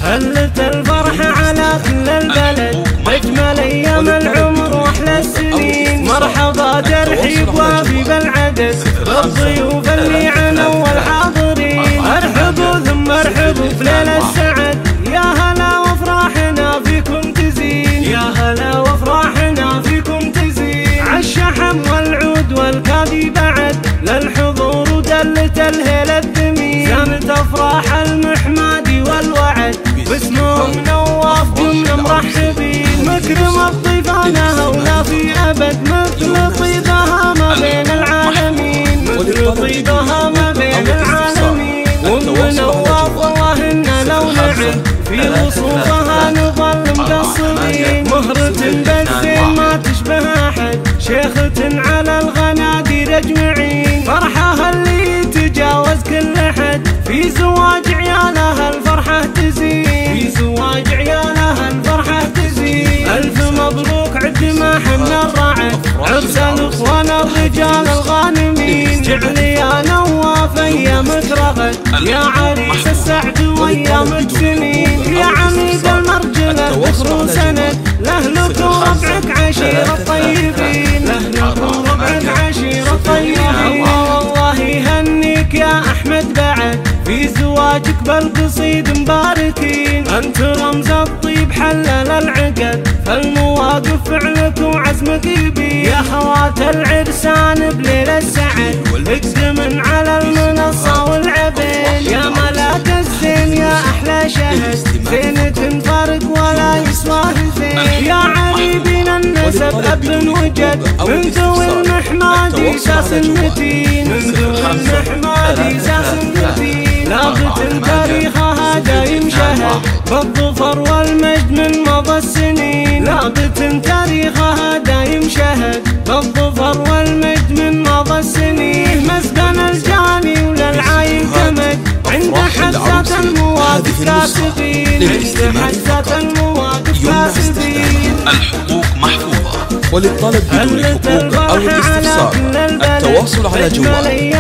هلت الفرحة على كل البلد، أجمل أيام العمر وأحلى السنين. مرحبا ترحيب وافي بالعدد بالضيوف اللي عنوا والحاضرين. ارحبوا ثم ارحبوا في ليلة السعد، يا هلا وافراحنا فيكم تزين، يا هلا وافراحنا فيكم تزين. عالشحم والعود والكادي بعد للحضور ودلت الهيل الدمين. زانت افراح المحمادي والوعد باسمهم نواف جمنا مرحبين. مكرم الضيفانها ولا في ابد مثل طيبها ما بين العالمين، مثل طيبها ما بين العالمين. وام نواف والله ان لو نعد في وصوفها نظل مقصرين. مهرة بالزين ما تشبه احد، شيخة على الغنادير اجمعين. فرحها اللي تجاوز كل حد، في زواج عيالها الفرحة تزين، في زواج عيالها الفرحة تزين. الف مبروك عد ما حنا الرعد، عرس الاخوان الرجال الغانمين. جعلي يا نواف ايامك رغد، يا عريس السعد وايامك سنين. يا عميد المرجله ذكر وسند، لاهلك وربعك عشيره الطيبين، لاهلك وربعك عشيره الطيبين. والله يهنيك يا احمد بعد في زواجك بالقصيد مباركين. انت رمز الطيب حلل العقد، فالمواقف فعلك وعزمك يبين. يا خوات العرسان بليل السعد، اقدمن على المنصه والعبين. يا ملاك الزين يا احلى شهد، زينة فرق ولا يسواه زين. يا عريبين النسب اب وجد، من ذوي المحمادي ساس متين، من ذوي المحمادي ساس متين. لاغت تاريخها دايم شهد بالظفر والمجد من مضى السنين. لاغت تاريخها دايم شهد بالظفر والمجد من مضى السنين. مسكن الجاني وللعاين كمد، عند حزة المواقف كاسبين، عند حزة المواقف كاسبين. الحقوق محفوظة، وللطلب بدون حقوق أو الاستفسار التواصل على جوال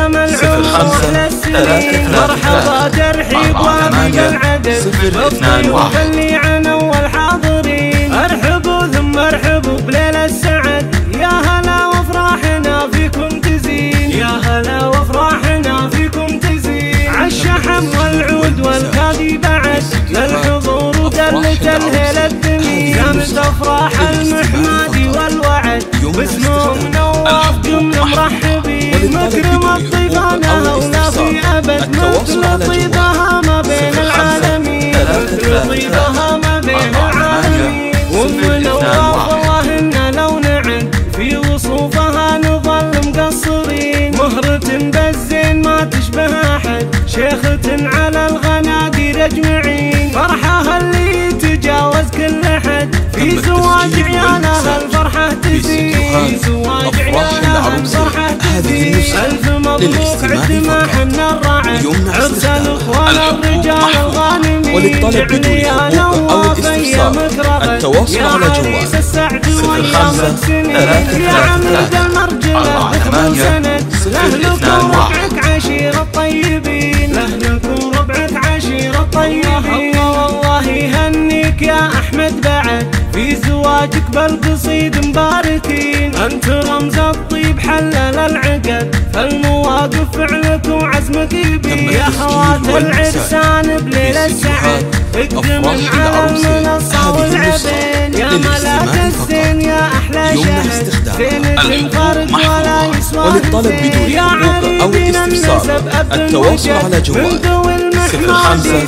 05 مرحبا ترحيب وافي بالعدد 021 اللي عنوا والحاضرين. ارحبوا ثم ارحبوا بليل السعد، يا هلا وافراحنا فيكم تزين، يا هلا وافراحنا فيكم تزين. عالشحم والعود والكادي بعد للحضور ودلت الهيل الدمين. كانت افراح المحمادي والوعد باسمهم نواف جمنا مرحبين. مكرم الضيفانها ولا في ابد مثل طيبها ما بين العالمين، مثل طيبها ما بين العالمين. وام نواف والله ان لو نعد في وصوفها نظل مقصرين. مهرة بالزين ما تشبه احد، شيخة على الغنادير اجمعين. فرحها اللي تجاوز كل حد، في زواج عيالها الفرحة تزين، في زواج عيالها الفرحة تزين. الف مبروك عد ما حنا الرعد، عرس الاخوان الرجال الغانمين. وللطلب بدون حقوق أو الاستفسار التواصل على جوال 05 يا عميد المرجله ذكر وسند، لاهلك وربعك عشيره الطيبين، لاهلك وربعك عشيره الطيبين. والله يهنيك يا احمد بعد في زواجك بالقصيد مباركين. انت رمز الطيب حلل العقد، فالمواقف فعلك وعزمك يبين. يا خوات العرسان بليل السعد، اقدمن على المنصه والعبين. يا ملاك الزين يا احلى شهد، زينة فرق ولا يسواه. وللطلب بدون حقوق أو الاستفسار التواصل على جوال 05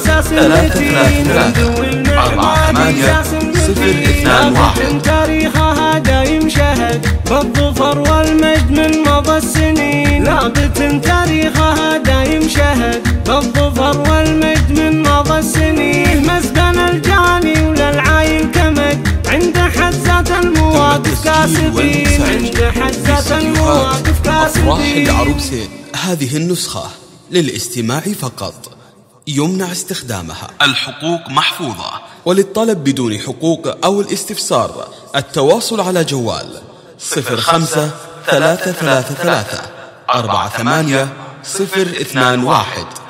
333 48 021. تاريخها دايم شهد بالظفر والمجد من مضى السنين. لاغت تاريخها دايم شهد بالظفر والمجد من مضى السنين. مسكن الجاني وللعاين كمد، عند حزة المواقف كاسبين، عند حزة المواقف كاسبين. أفراح العروسين هذه النسخة للاستماع فقط، يمنع استخدامها. الحقوق محفوظة، وللطلب بدون حقوق أو الاستفسار التواصل على جوال 05 333 48 021.